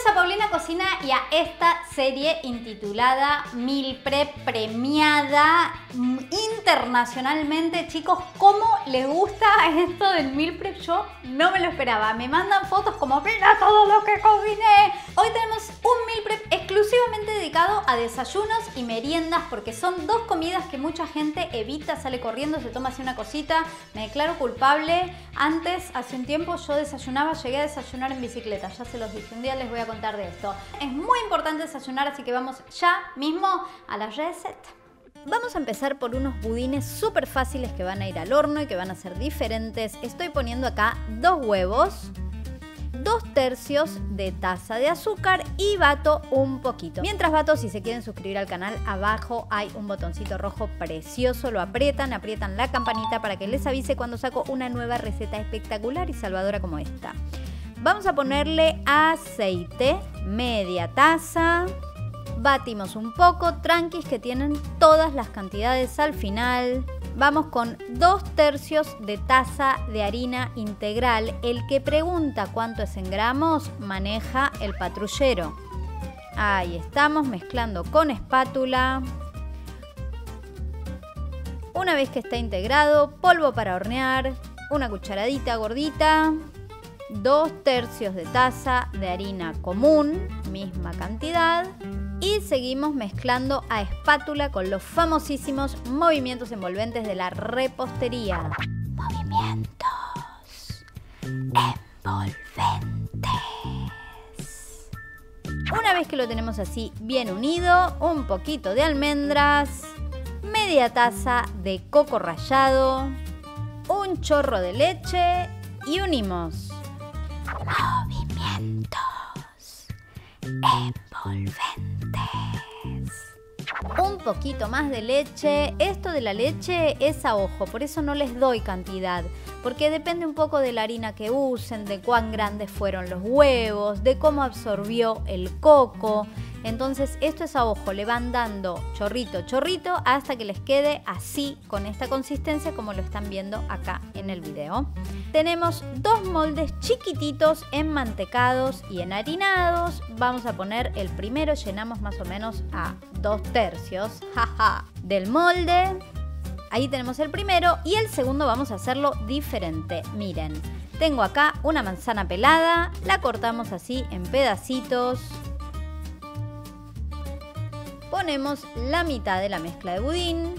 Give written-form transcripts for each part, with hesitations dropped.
a Paulina Cocina y a esta serie intitulada Meal Prep premiada internacionalmente. Chicos, ¿cómo les gusta esto del Meal Prep? Yo no me lo esperaba. Me mandan fotos como mira todo lo que cociné. Hoy tenemos un Meal Prep exclusivamente dedicado a desayunos y meriendas porque son dos comidas que mucha gente evita, sale corriendo, se toma así una cosita. Me declaro culpable. Antes, hace un tiempo, yo desayunaba, llegué a desayunar en bicicleta. Ya se los dije, un día les voy a contar de esto. Es muy importante desayunar, así que vamos ya mismo a la receta. Vamos a empezar por unos budines súper fáciles que van a ir al horno y que van a ser diferentes. Estoy poniendo acá 2 huevos, 2/3 de taza de azúcar y bato un poquito. Mientras bato, si se quieren suscribir al canal, abajo hay un botoncito rojo precioso. Lo aprietan la campanita para que les avise cuando saco una nueva receta espectacular y salvadora como esta. Vamos a ponerle aceite, media taza. Batimos un poco, tranquis que tienen todas las cantidades al final. Vamos con 2/3 de taza de harina integral. El que pregunta cuánto es en gramos, maneja el patrullero. Ahí estamos mezclando con espátula. Una vez que está integrado, polvo para hornear, una cucharadita gordita. 2/3 de taza de harina común, misma cantidad. Y seguimos mezclando a espátula con los famosísimos movimientos envolventes de la repostería. Movimientos envolventes. Una vez que lo tenemos así bien unido, un poquito de almendras, media taza de coco rallado, un chorro de leche y unimos. Movimientos envolventes. Un poquito más de leche. Esto de la leche es a ojo, por eso no les doy cantidad, porque depende un poco de la harina que usen, de cuán grandes fueron los huevos, de cómo absorbió el coco. Entonces esto es a ojo, le van dando chorrito, chorrito hasta que les quede así, con esta consistencia como lo están viendo acá en el video. Tenemos 2 moldes chiquititos enmantecados y enharinados. Vamos a poner el primero, llenamos más o menos a 2/3 del molde. Ahí tenemos el primero y el segundo vamos a hacerlo diferente. Miren, tengo acá una manzana pelada, la cortamos así en pedacitos. Ponemos la mitad de la mezcla de budín.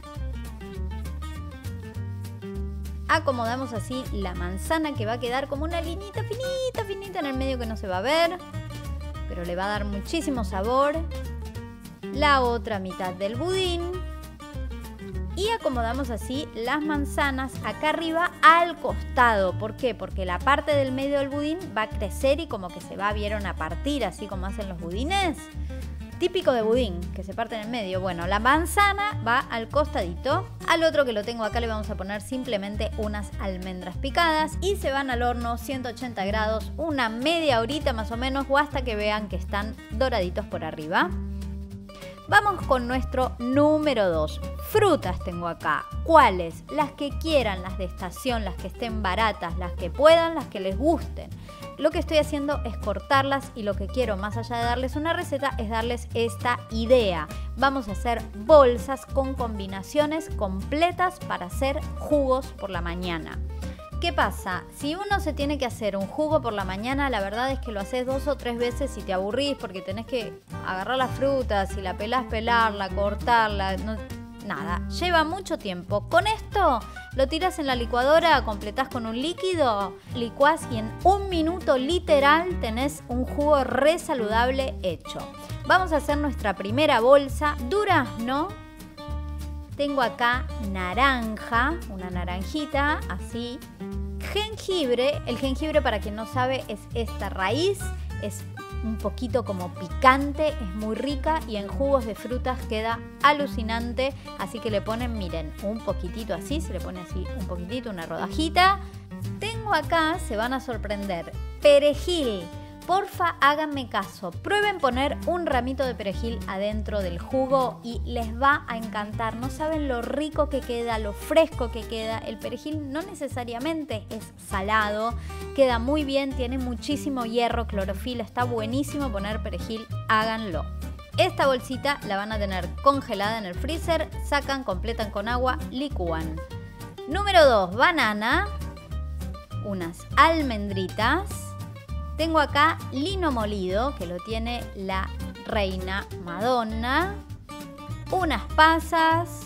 Acomodamos así la manzana que va a quedar como una linita finita, finita en el medio que no se va a ver, pero le va a dar muchísimo sabor. La otra mitad del budín. Y acomodamos así las manzanas acá arriba al costado. ¿Por qué? Porque la parte del medio del budín va a crecer y como que se va, ¿vieron? A partir, así como hacen los budines. Típico de budín, que se parte en el medio. Bueno, la manzana va al costadito. Al otro que lo tengo acá le vamos a poner simplemente unas almendras picadas y se van al horno 180 grados, una media horita más o menos, o hasta que vean que están doraditos por arriba. Vamos con nuestro número 2. Frutas tengo acá. ¿Cuáles? Las que quieran, las de estación, las que estén baratas, las que puedan, las que les gusten. Lo que estoy haciendo es cortarlas y lo que quiero, más allá de darles una receta, es darles esta idea. Vamos a hacer bolsas con combinaciones completas para hacer jugos por la mañana. ¿Qué pasa? Si uno se tiene que hacer un jugo por la mañana, la verdad es que lo haces 2 o 3 veces y te aburrís porque tenés que agarrar las frutas, si la pelás, pelarla, cortarla, nada, lleva mucho tiempo. Con esto lo tiras en la licuadora, completás con un líquido, licuás y en 1 minuto literal tenés un jugo re saludable hecho. Vamos a hacer nuestra primera bolsa. Durazno. Tengo acá naranja, una naranjita, así. Jengibre. El jengibre, para quien no sabe, es esta raíz. Es un poquito como picante, es muy rica y en jugos de frutas queda alucinante. Así que le ponen, miren, un poquitito así, se le pone así un poquitito, una rodajita. Tengo acá, se van a sorprender, perejil. Porfa, háganme caso. Prueben poner un ramito de perejil adentro del jugo y les va a encantar. No saben lo rico que queda, lo fresco que queda. El perejil no necesariamente es salado, queda muy bien, tiene muchísimo hierro, clorofila, está buenísimo poner perejil, háganlo. Esta bolsita la van a tener congelada en el freezer, sacan, completan con agua, licúan. Número 2, banana, unas almendritas. Tengo acá lino molido, que lo tiene la reina Madonna, unas pasas,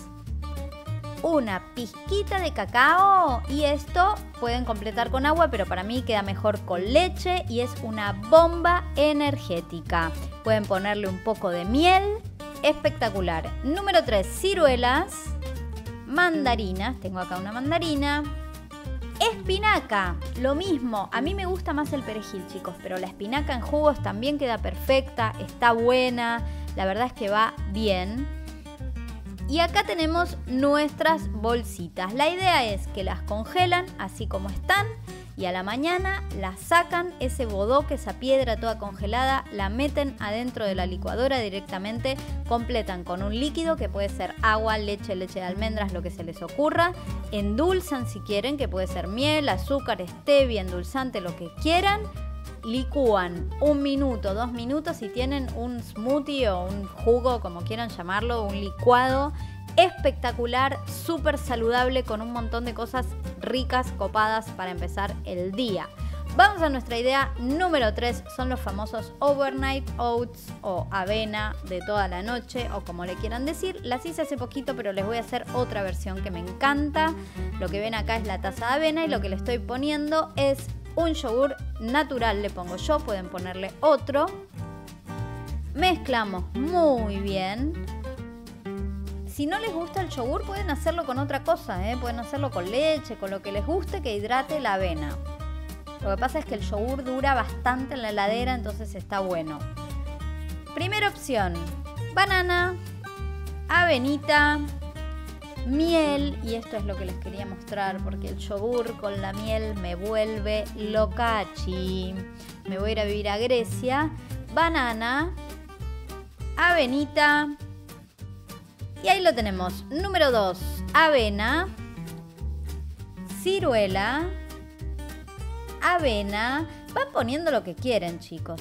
una pizquita de cacao y esto pueden completar con agua, pero para mí queda mejor con leche y es una bomba energética. Pueden ponerle un poco de miel, espectacular. Número 3, ciruelas, mandarinas, tengo acá una mandarina. Espinaca, lo mismo, a mí me gusta más el perejil, chicos, pero la espinaca en jugos también queda perfecta, está buena, la verdad es que va bien. Y acá tenemos nuestras bolsitas. La idea es que las congelan así como están y a la mañana las sacan, ese bodoque, esa piedra toda congelada, la meten adentro de la licuadora directamente, completan con un líquido que puede ser agua, leche de almendras, lo que se les ocurra, endulzan si quieren, que puede ser miel, azúcar, stevia, endulzante, lo que quieran, licúan 1 minuto, 2 minutos y tienen un smoothie o un jugo, como quieran llamarlo, un licuado espectacular, súper saludable, con un montón de cosas ricas, copadas para empezar el día. Vamos a nuestra idea número 3, son los famosos overnight oats o avena de toda la noche o como le quieran decir. Las hice hace poquito, pero les voy a hacer otra versión que me encanta. Lo que ven acá es la taza de avena y lo que le estoy poniendo es un yogur natural, le pongo yo, pueden ponerle otro. Mezclamos muy bien. Si no les gusta el yogur, pueden hacerlo con otra cosa, pueden hacerlo con leche, con lo que les guste que hidrate la avena. Lo que pasa es que el yogur dura bastante en la heladera, entonces está bueno. Primera opción, banana, avenita, miel, y esto es lo que les quería mostrar porque el yogur con la miel me vuelve locachi. Me voy a ir a vivir a Grecia. Banana, avenita. Y ahí lo tenemos. Número 2, avena, ciruela, avena. Van poniendo lo que quieren, chicos,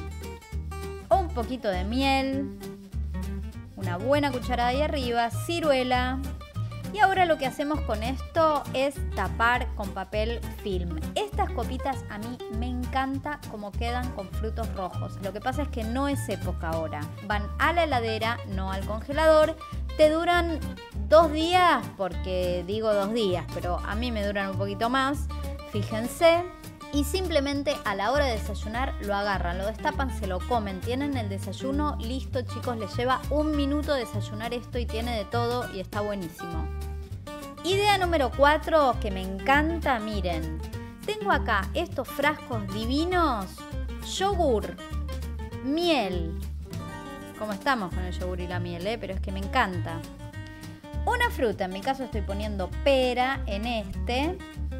Un poquito de miel, una buena cucharada ahí arriba, ciruela. Y ahora lo que hacemos con esto es tapar con papel film. Estas copitas a mí me encanta cómo quedan con frutos rojos. Lo que pasa es que no es época ahora. Van a la heladera, no al congelador. Te duran 2 días, porque digo 2 días, pero a mí me duran un poquito más. Fíjense. Y simplemente a la hora de desayunar lo agarran, lo destapan, se lo comen. Tienen el desayuno listo, chicos. Les lleva 1 minuto desayunar esto y tiene de todo y está buenísimo. Idea número 4 que me encanta, miren. Tengo acá estos frascos divinos. Yogur, miel. ¿Cómo estamos con el yogur y la miel, pero es que me encanta. Una fruta, en mi caso estoy poniendo pera en este.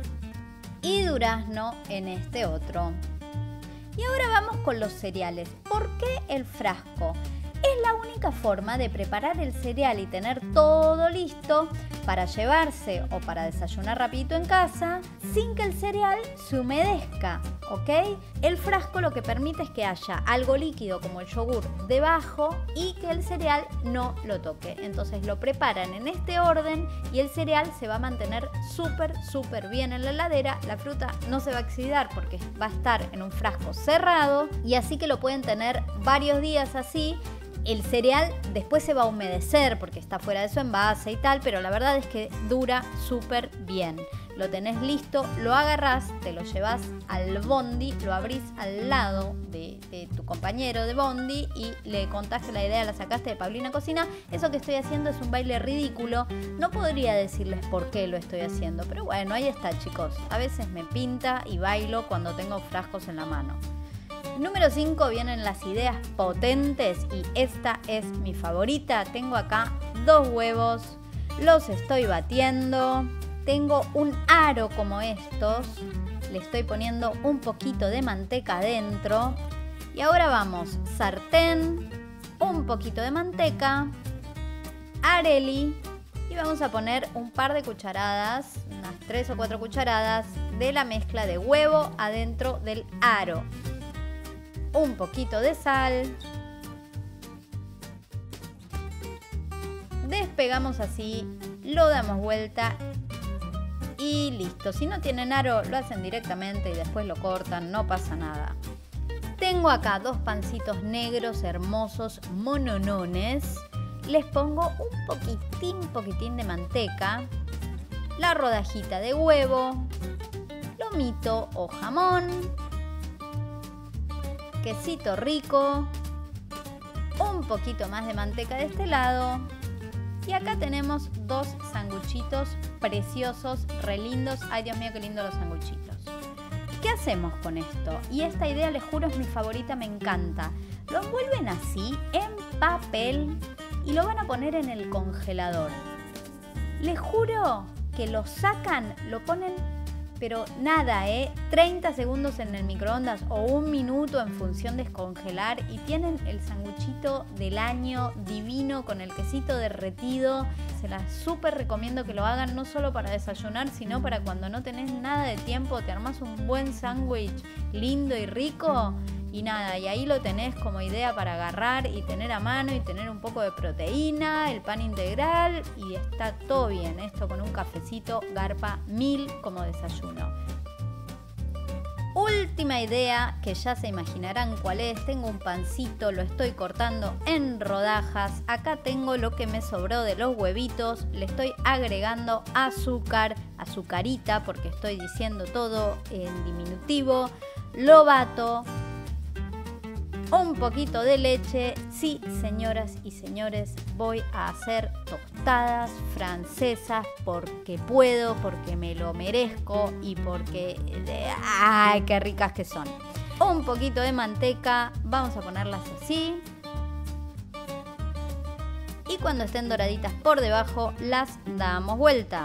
Y durazno en este otro. Y ahora vamos con los cereales. ¿Por qué el frasco? Es la única forma de preparar el cereal y tener todo listo para llevarse o para desayunar rapidito en casa sin que el cereal se humedezca, ¿ok? El frasco lo que permite es que haya algo líquido como el yogur debajo y que el cereal no lo toque. Entonces lo preparan en este orden y el cereal se va a mantener súper bien en la heladera. La fruta no se va a oxidar porque va a estar en un frasco cerrado y así que lo pueden tener varios días así. El cereal después se va a humedecer porque está fuera de su envase y tal, pero la verdad es que dura súper bien. Lo tenés listo, lo agarrás, te lo llevas al bondi, lo abrís al lado de tu compañero de bondi y le contás que la idea la sacaste de Paulina Cocina. Eso que estoy haciendo es un baile ridículo. No podría decirles por qué lo estoy haciendo, pero bueno, ahí está, chicos. A veces me pinta y bailo cuando tengo frascos en la mano. Número 5 vienen las ideas potentes y esta es mi favorita. Tengo acá 2 huevos, los estoy batiendo. Tengo un aro como estos Le estoy poniendo un poquito de manteca adentro. Y ahora vamos, sartén, un poquito de manteca, areli y vamos a poner un par de cucharadas, unas 3 o 4 cucharadas de la mezcla de huevo adentro del aro. Un poquito de sal. Despegamos así, lo damos vuelta y listo. Si no tienen aro, lo hacen directamente y después lo cortan, no pasa nada. Tengo acá 2 pancitos negros hermosos, mononones. Les pongo un poquitín de manteca, la rodajita de huevo, lomito o jamón, quesito rico, un poquito más de manteca de este lado. Y acá tenemos 2 sanguchitos preciosos, re lindos. Ay, Dios mío, qué lindos los sanguchitos. ¿Qué hacemos con esto? Y esta idea, les juro, es mi favorita, me encanta. Lo envuelven así, en papel, y lo van a poner en el congelador. Les juro que lo sacan, lo ponen, pero nada, 30 segundos en el microondas o 1 minuto en función de descongelar y tienen el sanguchito del año divino con el quesito derretido. Se las súper recomiendo que lo hagan, no solo para desayunar, sino para cuando no tenés nada de tiempo, te armás un buen sándwich lindo y rico. Y nada, y ahí lo tenés como idea para agarrar y tener a mano y tener un poco de proteína, el pan integral y está todo bien. Esto con un cafecito garpa 1000 como desayuno. Última idea, que ya se imaginarán cuál es. Tengo un pancito, lo estoy cortando en rodajas. Acá tengo lo que me sobró de los huevitos. Le estoy agregando azúcar, azucarita, porque estoy diciendo todo en diminutivo. Lo bato. Un poquito de leche. Sí, señoras y señores, voy a hacer tostadas francesas porque puedo, porque me lo merezco y porque... ¡ay, qué ricas que son! Un poquito de manteca, vamos a ponerlas así. Y cuando estén doraditas por debajo, las damos vuelta.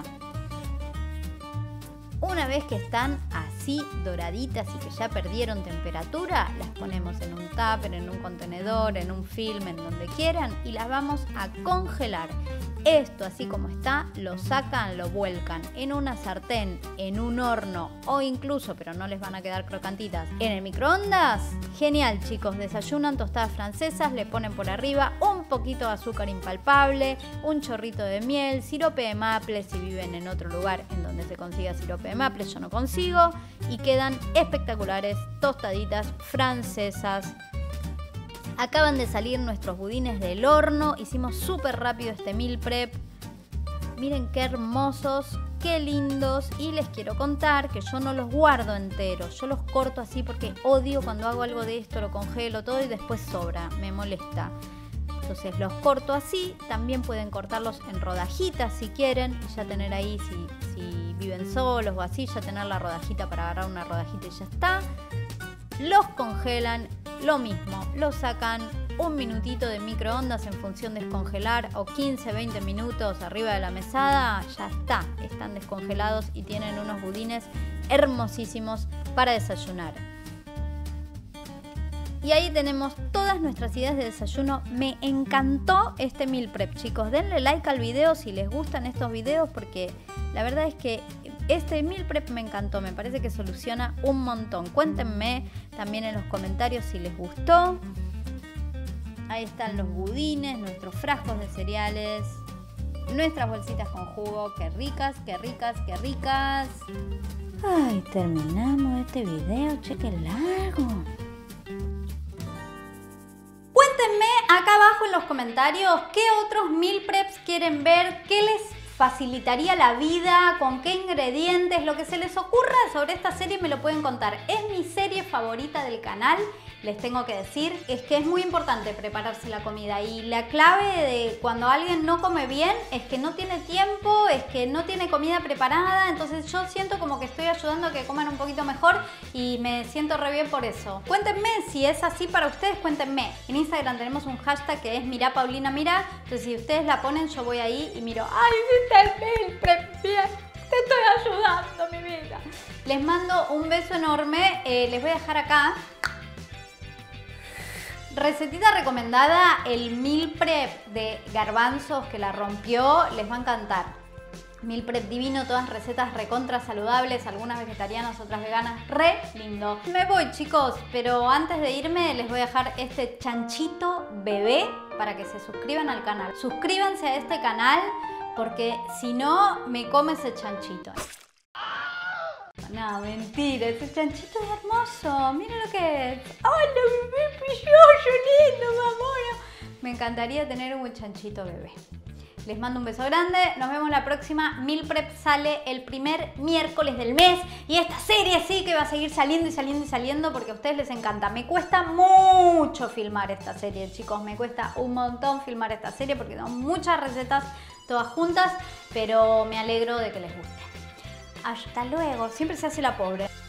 Una vez que están así doraditas y que ya perdieron temperatura, las ponemos en un tupper, en un contenedor, en un film, en donde quieran y las vamos a congelar. Esto así como está, lo sacan, lo vuelcan en una sartén, en un horno o incluso, pero no les van a quedar crocantitas, en el microondas. Genial, chicos, desayunan tostadas francesas, le ponen por arriba un poquito de azúcar impalpable, un chorrito de miel, sirope de maple si viven en otro lugar en donde se consiga sirope de maple, yo no consigo, y quedan espectaculares tostaditas francesas. Acaban de salir nuestros budines del horno, hicimos súper rápido este meal prep. Miren qué hermosos, qué lindos, y les quiero contar que yo no los guardo enteros, yo los corto así porque odio cuando hago algo de esto, lo congelo todo y después sobra, me molesta. Entonces los corto así, también pueden cortarlos en rodajitas si quieren y ya tener ahí, si viven solos o así, ya tener la rodajita para agarrar una rodajita y ya está. Los congelan, lo mismo, los sacan 1 minutito de microondas en función de descongelar o 15-20 minutos arriba de la mesada, ya está, están descongelados y tienen unos budines hermosísimos para desayunar. Y ahí tenemos todas nuestras ideas de desayuno. Me encantó este meal prep, chicos. Denle like al video si les gustan estos videos porque la verdad es que este meal prep me encantó. Me parece que soluciona un montón. Cuéntenme también en los comentarios si les gustó. Ahí están los budines, nuestros frascos de cereales, nuestras bolsitas con jugo. ¡Qué ricas, qué ricas, qué ricas! Ay, terminamos este video. Che, qué largo. Cuéntenme acá abajo en los comentarios qué otros meal preps quieren ver, qué les facilitaría la vida, con qué ingredientes, lo que se les ocurra sobre esta serie me lo pueden contar. Es mi serie favorita del canal, les tengo que decir, es que es muy importante prepararse la comida y la clave de cuando alguien no come bien es que no tiene tiempo, es que no tiene comida preparada, entonces yo siento como que estoy ayudando a que coman un poquito mejor y me siento re bien por eso. Cuéntenme si es así para ustedes, cuéntenme. En Instagram tenemos un hashtag que es Mirá Paulina Mirá, entonces si ustedes la ponen yo voy ahí y miro, ¡ay, está el meal prep bien! Te estoy ayudando, mi vida. Les mando un beso enorme. Les voy a dejar acá. Recetita recomendada, el meal prep de garbanzos que la rompió. Les va a encantar. Meal prep divino, todas recetas recontra saludables, algunas vegetarianas, otras veganas, re lindo. Me voy, chicos, pero antes de irme les voy a dejar este chanchito bebé para que se suscriban al canal. Suscríbanse a este canal porque si no me come ese chanchito. No, mentira, ese chanchito es hermoso. Miren lo que es. ¡Hola, bebé pilloso, lindo, mi amor! Me encantaría tener un chanchito bebé. Les mando un beso grande, nos vemos la próxima. Meal Prep sale el primer miércoles del mes y esta serie sí que va a seguir saliendo y saliendo y saliendo porque a ustedes les encanta. Me cuesta mucho filmar esta serie, chicos, me cuesta un montón filmar esta serie porque son muchas recetas todas juntas, pero me alegro de que les guste. Hasta luego, siempre se hace la pobre.